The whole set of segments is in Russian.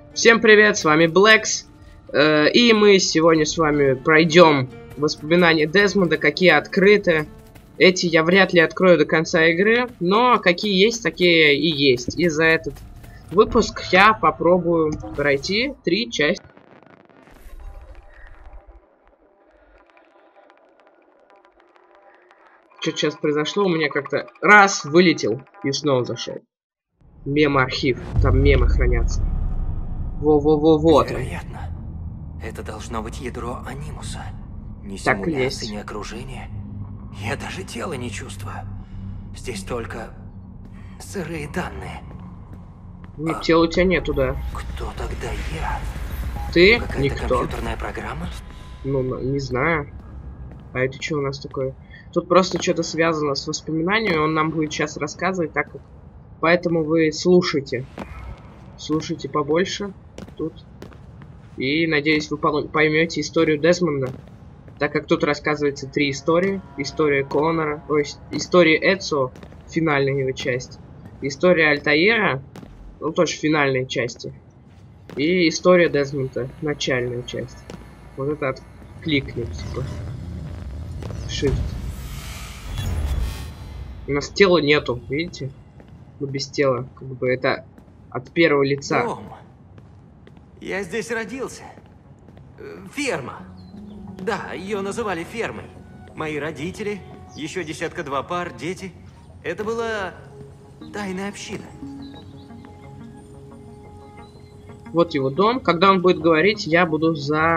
Всем привет, с вами Блэкс, и мы сегодня с вами пройдем воспоминания Дезмонда, какие открыты. Эти я вряд ли открою до конца игры, но какие есть, такие и есть. И за этот выпуск я попробую пройти 3 части. Что сейчас произошло, у меня как-то раз вылетел и снова зашел. Мем-архив, там мемы хранятся. Во-во-во-вот. Вероятно. Это должно быть ядро Анимуса. Ни Так и симуляции, есть. ни окружения. Я даже тела не чувствую. Здесь только сырые данные. Нет, тела у тебя нету, да. Кто тогда я? Ты Какая-то никто. компьютерная программа? Ну, не знаю. А это что у нас такое? Тут просто что-то связано с воспоминаниями, он нам будет сейчас рассказывать, так как... Поэтому вы слушайте. Слушайте побольше тут. И, надеюсь, вы поймете историю Дезмонда. Так как тут рассказывается 3 истории. История Коннора, то есть история Эцио, финальная его часть. История Альтаира, ну тоже финальной части. И история Дезмонда, начальная часть. Вот это откликнуть, типа. Shift. У нас тела нету, видите? Ну, без тела. Как бы это от первого лица. Дом. Я здесь родился. Ферма. Да, ее называли фермой. Мои родители, еще 10-2 пар, дети. Это была тайная община. Вот его дом. Когда он будет говорить, я буду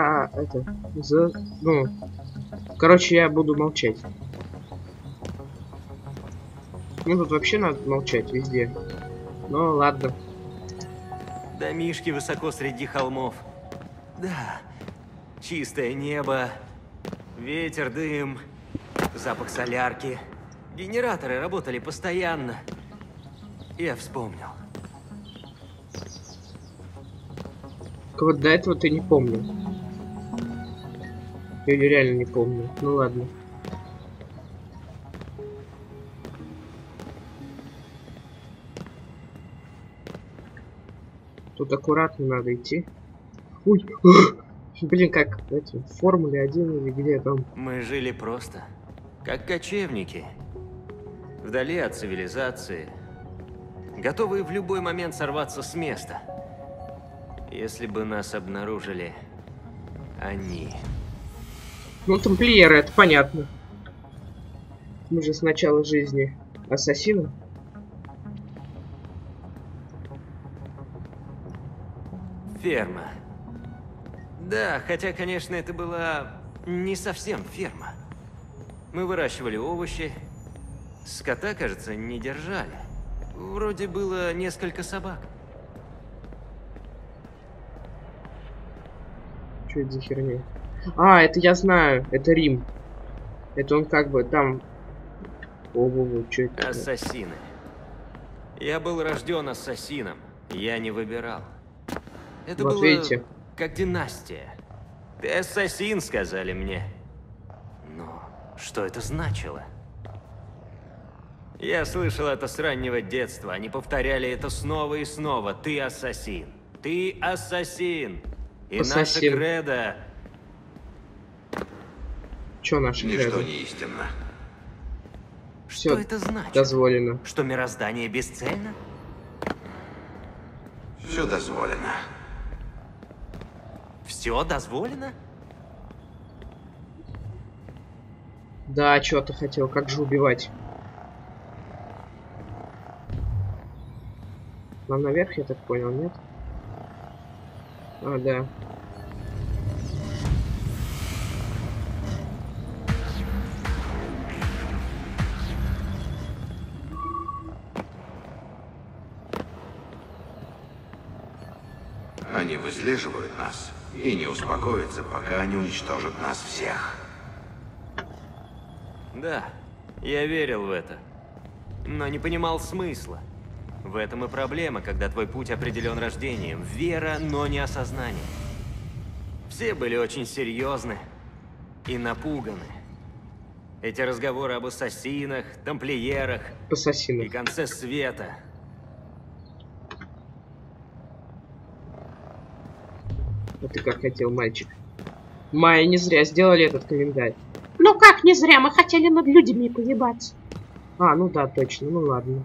короче, я буду молчать. Ну, тут вообще надо молчать везде. Ну, ладно. Домишки высоко среди холмов. Да, чистое небо, ветер, дым, запах солярки. Генераторы работали постоянно. Я вспомнил. Вот до этого ты не помню. Или реально не помню. Ну ладно. Тут аккуратно надо идти. Ой! Блин, как эти, в Формуле 1 или где там. Мы жили просто, как кочевники. Вдали от цивилизации. Готовые в любой момент сорваться с места. Если бы нас обнаружили они. Ну, тамплиеры, это понятно. Мы же с начала жизни ассасины. Ферма. Да, хотя, конечно, это была не совсем ферма. Мы выращивали овощи. Скота, кажется, не держали. Вроде было несколько собак. Что это за херня? А, это я знаю. Это Рим. Это он как бы там... Ого-го, что это? Ассасины. Я был рожден ассасином. Я не выбирал. Это Вот было видите? как династия. Ты ассасин, сказали мне. Но что это значило? Я слышал это с раннего детства. Они повторяли это снова и снова. Ты ассасин. Ты ассасин. И наша Ассасин. кредо... Что наше Ничто кредо? не истинно. Что Всё это значит? дозволено. Что мироздание бесцельно? Все дозволено. Все дозволено? Да, что ты хотел? Как же убивать? Нам наверх, я так понял, нет? А, да. Они выслеживают нас и не успокоятся, пока не уничтожат нас всех. Да, я верил в это. Но не понимал смысла. В этом и проблема, когда твой путь определен рождением. Вера, но не осознание. Все были очень серьезны и напуганы. Эти разговоры об ассасинах, тамплиерах Ассасины. и конце света. А ты как хотел, мальчик? Майя не зря сделали этот календарь. Ну как не зря? Мы хотели над людьми поебаться. А, ну да, точно. Ну ладно.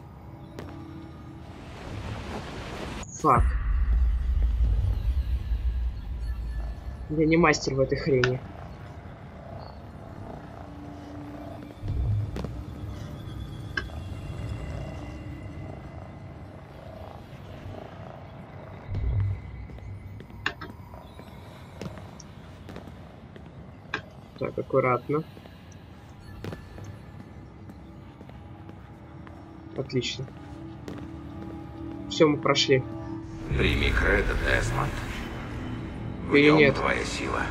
Фак. Я не мастер в этой хрени. Так, аккуратно. Отлично. Все, мы прошли. Прими кредо, Десмонд. В Или нем нет? твоя сила.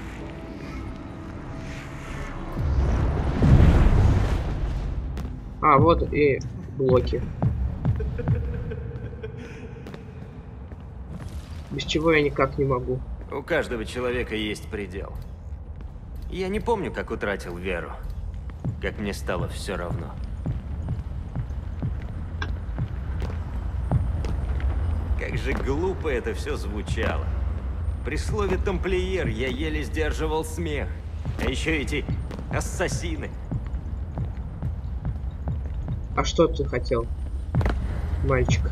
А, вот и блоки. Без чего я никак не могу. У каждого человека есть предел. Я не помню, как утратил веру. Как мне стало все равно. Как же глупо это все звучало. При слове «тамплиер» я еле сдерживал смех. А еще эти ассасины. А что ты хотел, мальчик?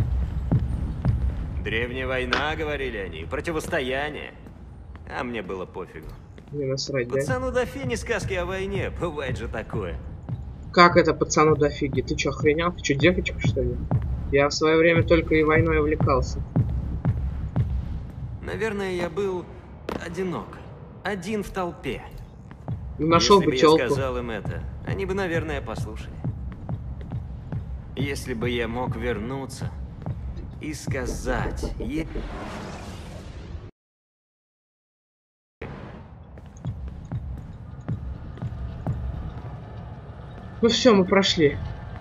Древняя война, говорили они, противостояние. А мне было пофигу. Мне насрать, да? Пацану дофине сказки о войне, бывает же такое. Как это пацану дофиги? Ты чё, охренел? Ты чё, девочка, что ли? Я в свое время только и войной увлекался. Наверное, я был одинок. Один в толпе. Ну, нашел Если бы бы я тёлку. сказал им это, они бы, наверное, послушали. Если бы я мог вернуться и сказать... Ну все, мы прошли.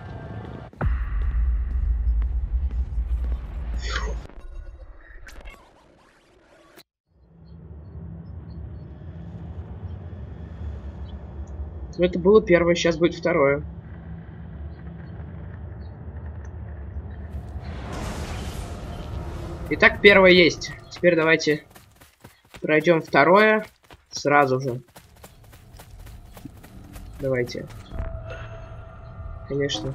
Ну, это было первое, сейчас будет второе. Итак, первое есть. Теперь давайте пройдем второе сразу же. Давайте. Конечно.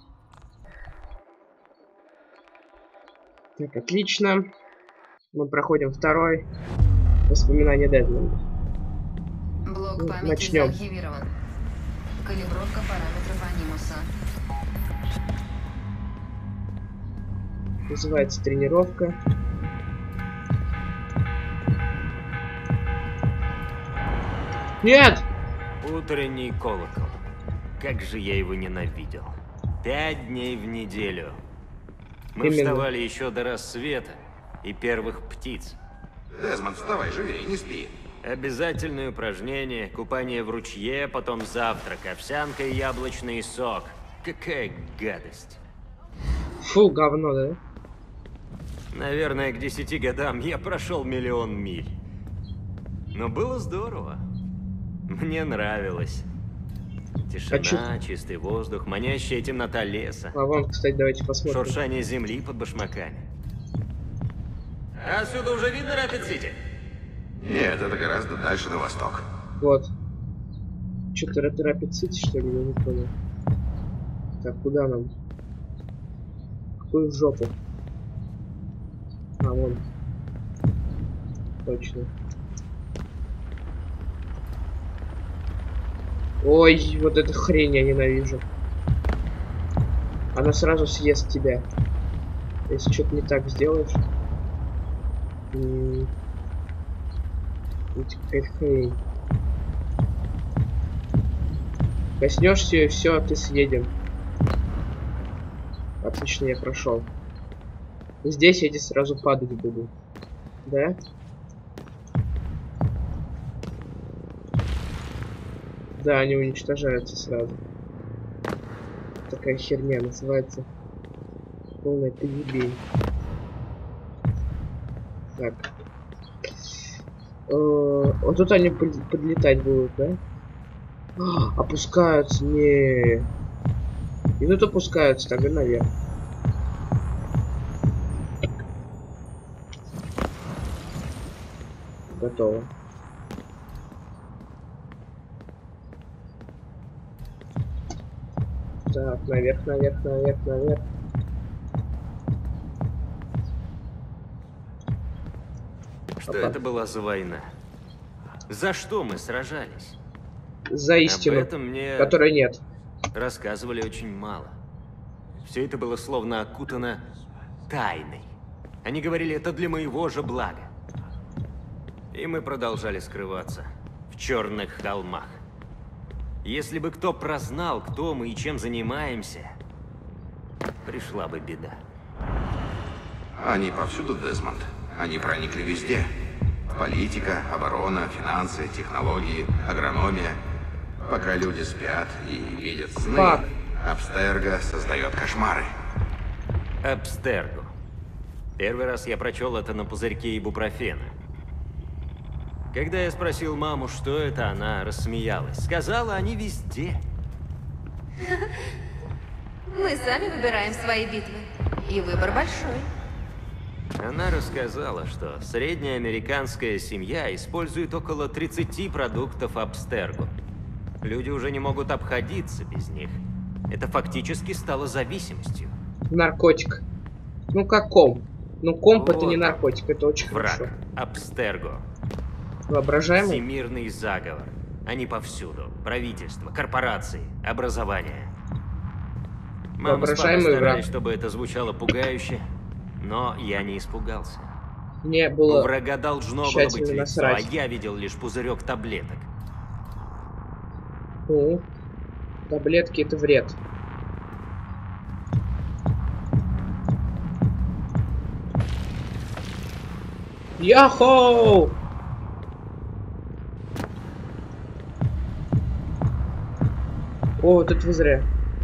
Так, отлично. Мы проходим второй. Воспоминания Дезмонда. Блок памяти Начнем. заархивирован. Калибровка параметров анимуса. Называется тренировка. Нет! Утренний колокол. Как же я его ненавидел. 5 дней в неделю. Мы Именно. вставали еще до рассвета и первых птиц. Десмонд, вставай, живее, не спи. Обязательные упражнения, купание в ручье, потом завтрак, овсянка и яблочный сок. Какая гадость. Фу, говно, да? Наверное, к 10 годам я прошел 1 000 000 миль. Но было здорово. Мне нравилось. Тишина, чистый воздух, манящая темнота леса, А вон, кстати, давайте посмотрим. шуршание земли под башмаками. Отсюда уже видно Рапид-Сити? Нет, это гораздо дальше на восток. Вот. Что-то это Рапид-Сити, что ли? Я не понял. Так, куда нам? Какую жопу? А, вон. Точно. Ой, вот эту хрень я ненавижу. Она сразу съест тебя. Если что-то не так сделаешь. Это какая-то хрень. Коснешься и все, ты съедем. Отлично, я прошел. Здесь я сразу падать буду. Да? Да, они уничтожаются сразу. Такая херня называется. Полная поебень. Так. Вот тут они подлетать будут, да? Опускаются, не. И тут опускаются, тогда наверх. Готово. Так, наверх, наверх, наверх, наверх. Что Опа. это была за война? За что мы сражались? За истину, Об этом мне которой нет. рассказывали очень мало. Все это было словно окутано тайной. Они говорили, это для моего же блага. И мы продолжали скрываться в черных холмах. Если бы кто прознал, кто мы и чем занимаемся, пришла бы беда. Они повсюду, Дезмонд. Они проникли везде. Политика, оборона, финансы, технологии, агрономия. Пока люди спят и видят сны, Фак. Абстерго создает кошмары. Абстерго. Первый раз я прочел это на пузырьке ибупрофена. Когда я спросил маму, что это, она рассмеялась. Сказала, они везде. Мы сами выбираем свои битвы. И выбор большой. Она рассказала, что средняя американская семья использует около 30 продуктов Абстерго. Люди уже не могут обходиться без них. Это фактически стало зависимостью. Наркотик. Ну как комп. Ну комп это Вот не он. наркотик, это очень хорошо. Враг. Абстерго. Воображаемый? Всемирный заговор. Они повсюду. Правительство, корпорации, образование. Мама с папой Воображаемый старались, враг. чтобы это звучало пугающе, но я не испугался. Мне У было... врага должно было тщательно быть лицо, насрать. а я видел лишь пузырек таблеток. Ну, таблетки это вред. Яхоу! О, вот это вы зря.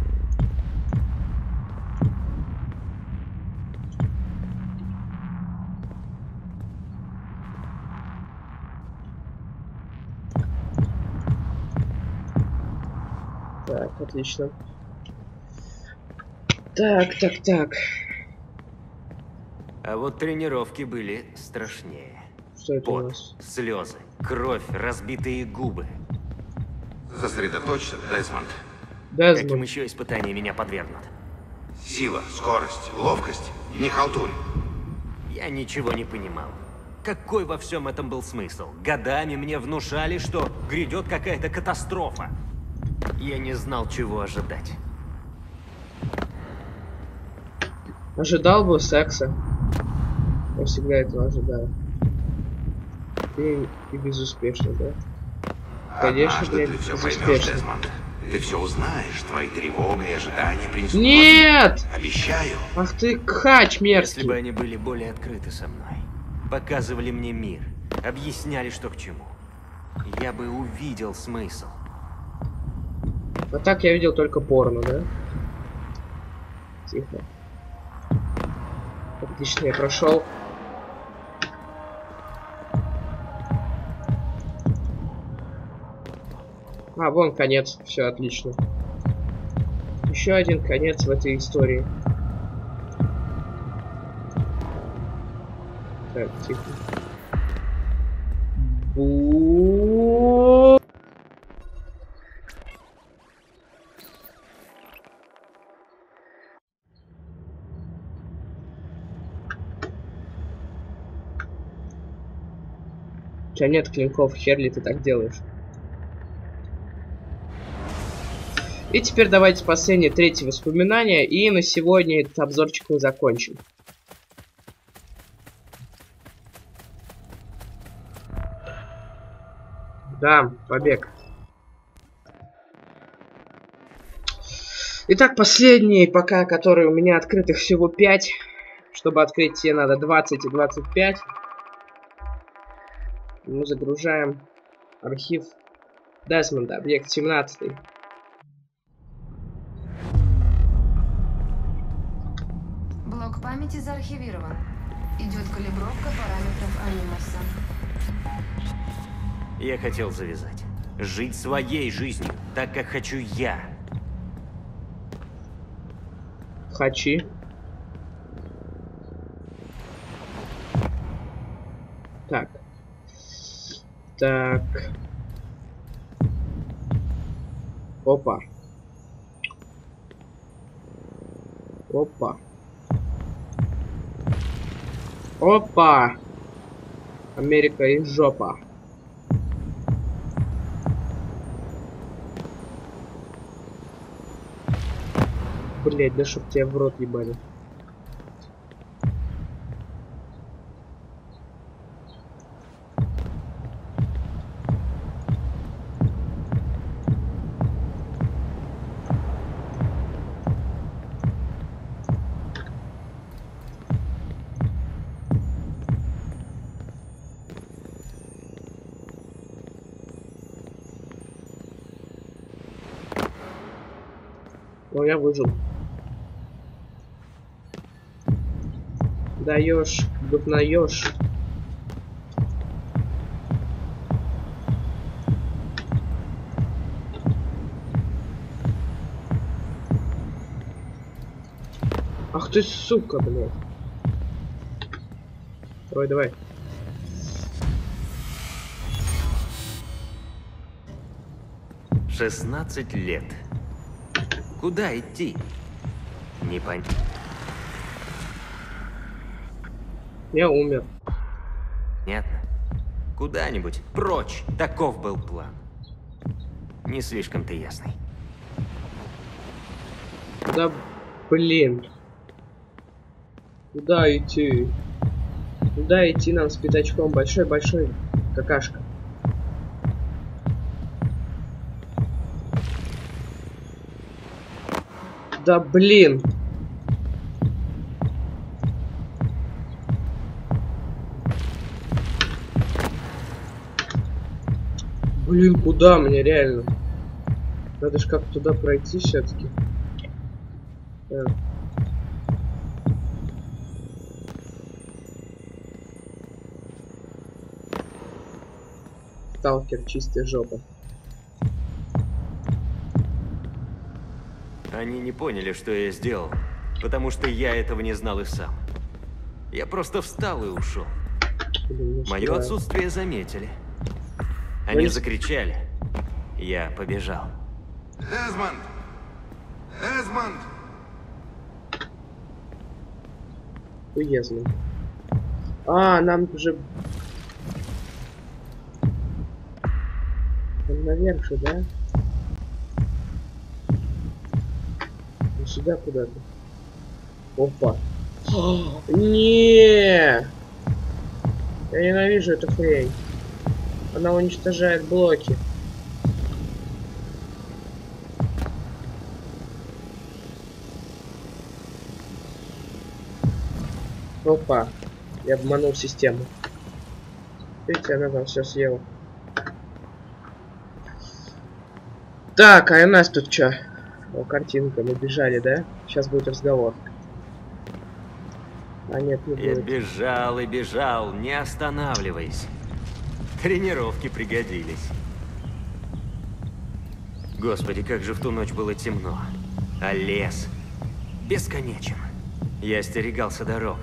Так, отлично. Так. А вот тренировки были страшнее. Что это у Пот, нас? слезы, кровь, разбитые губы. Сосредоточься, Дезмонд. Каким Дезмонд. еще испытаниям меня подвергнут? Сила, скорость, ловкость. Не халтурь. Я ничего не понимал. Какой во всем этом был смысл? Годами мне внушали, что грядет какая-то катастрофа. Я не знал, чего ожидать. Ожидал бы секса. Я всегда этого ожидаю. И безуспешно, да? Конечно, Однажды блин, ты все поймешь, безуспешно. Дезмонд. Ты все узнаешь, твои тревоги и ожидания принесут Нет! плоды. Обещаю. Ах ты кач Если бы мерзкий. они были более открыты со мной, показывали мне мир, объясняли, что к чему, я бы увидел смысл. А так я видел только порно, да? Тихо. Отлично, я прошел. А, вон конец. Все отлично. Еще один конец в этой истории. Так, тихо. Бу. У тебя нет клинков, херли ты так делаешь. И теперь давайте последнее, третье воспоминание. И на сегодня этот обзорчик мы закончим. Да, побег. Итак, последний, пока который у меня открытых всего 5. Чтобы открыть те надо 20 и 25. Мы загружаем архив Дезмонда, объект 17. Блок памяти заархивирован. Идет калибровка параметров анимуса. Я хотел завязать. Жить своей жизнью, так как хочу я. Хачи. Так. Так. Опа. Опа. Опа. Америка и жопа. Блять, да чтоб тебя в рот ебали. Но я выжил. Даешь, говнаешь. Ах ты сука, блядь. Давай, давай. — 16 лет. Куда идти? Не понятно. Я умер. Понятно. Куда-нибудь прочь. Таков был план. Не слишком-то ясный. Да блин. Куда идти? Куда идти нам с пятачком? Большой-большой какашка. Да блин. Блин, куда мне реально? Надо же как-то туда пройти все-таки. Сталкер, чистая жопа. Они не поняли, что я сделал, потому что я этого не знал и сам. Я просто встал и ушел. Блин, Мое отсутствие заметили. Они закричали. Я побежал. Дезмонд! Дезмонд! Уездно. А, нам уже... Там наверх же, да? Ну, сюда куда-то. Опа. Не! Я ненавижу эту хрень. Она уничтожает блоки. Опа. Я обманул систему. Видите, она там все съела. Так, а у нас тут что? О, картинка, мы бежали, да? Сейчас будет разговор. А нет, не Я будет. бежал и бежал, не останавливаясь. Тренировки пригодились. Господи, как же в ту ночь было темно. А лес бесконечен. Я остерегался дорог.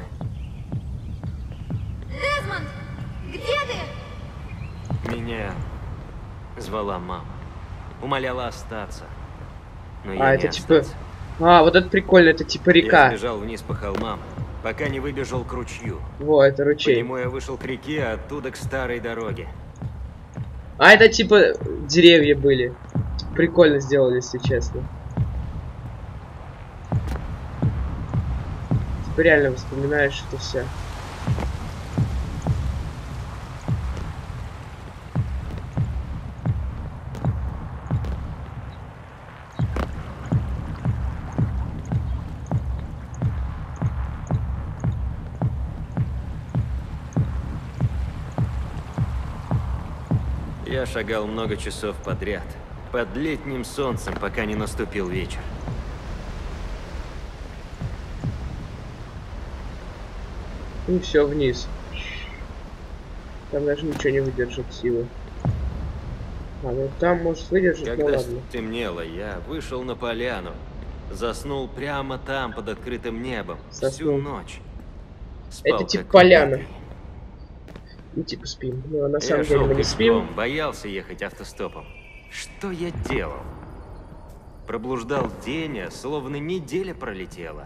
Дезмонд, где ты? Меня звала мама. Умоляла остаться. Но А, я это не типа... остался. А, вот это прикольно, это типа Я река. сбежал вниз по холмам, пока не выбежал к ручью. Во, это По ручей. нему я вышел к реке, а оттуда к старой дороге. А, это типа деревья были. Прикольно сделали, если честно. Типа реально вспоминаешь это все. Я шагал много часов подряд, под летним солнцем, пока не наступил вечер. И все вниз. Там даже ничего не выдержит силы. А, ну там может выдержать, ну Когда ладно. стемнело, я вышел на поляну. Заснул прямо там, под открытым небом, всю Заснул. ночь. Это Спал, типа как поляна. убитый. И типа спим. Но на Я самом деле шел мы не спим. пешком, боялся ехать автостопом. Что я делал? Проблуждал день, а словно неделя пролетела.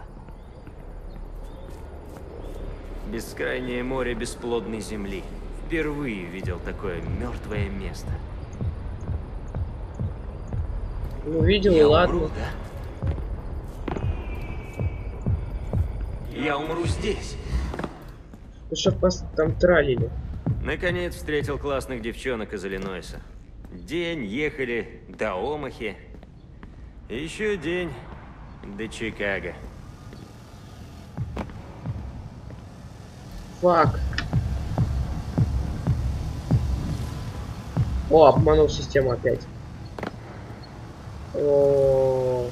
Бескрайнее море бесплодной земли. Впервые видел такое мертвое место. Ну, видел, и Я ладно. умру, да? Я умру здесь. Ну, чтоб вас там тралили. Наконец встретил классных девчонок из Иллинойса. День ехали до Омахи. Еще день до Чикаго. Фак. О, обманул систему опять. О.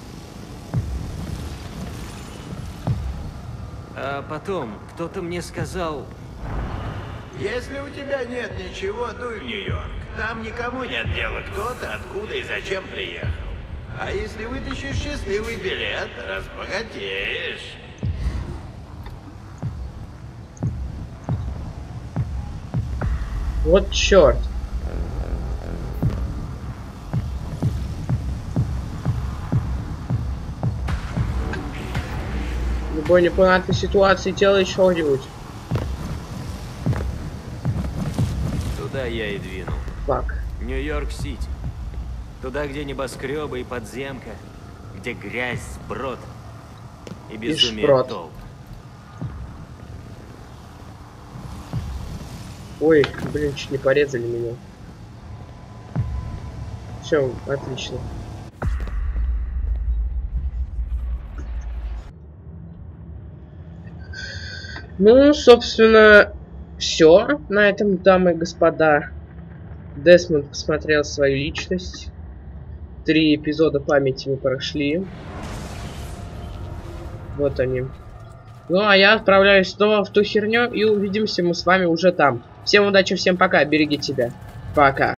А потом кто-то мне сказал... Если у тебя нет ничего, дуй в Нью-Йорк. Там никому нет дела, кто ты, откуда и зачем приехал. А если вытащишь счастливый билет, разбогатеешь. Вот черт. В любой непонятной ситуации делай что-нибудь. Туда я и двинул. Фак. Нью-Йорк-Сити. Туда, где небоскребы и подземка, где грязь, сброд и безумие шпрот. толп. Ой, блин, чуть не порезали меня. Все, отлично. Ну, собственно, все на этом, дамы и господа. Десмонд посмотрел свою личность. 3 эпизода памяти мы прошли. Вот они. Ну, а я отправляюсь снова в ту херню, и увидимся мы с вами уже там. Всем удачи, всем пока, берегите себя. Пока.